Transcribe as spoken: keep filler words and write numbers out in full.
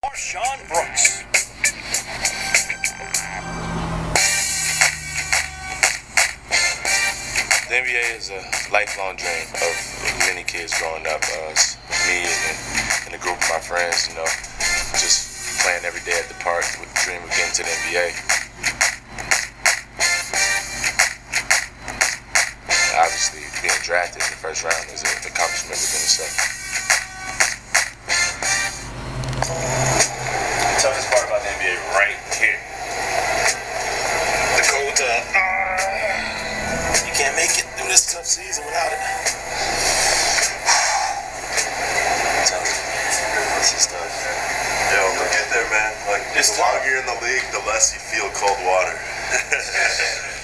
Sean Brooks. The N B A is a lifelong dream of many kids growing up. Uh, me and, and a group of my friends, you know, just playing every day at the park with the dream of getting to the N B A. And obviously, being drafted in the first round is an accomplishment within itself. The toughest part about the N B A right here. The cold tub. You can't make it through this tough season without it. This is tough. Yo, we'll get there, man. Like, It's the longer you're in the league, the less you feel cold water.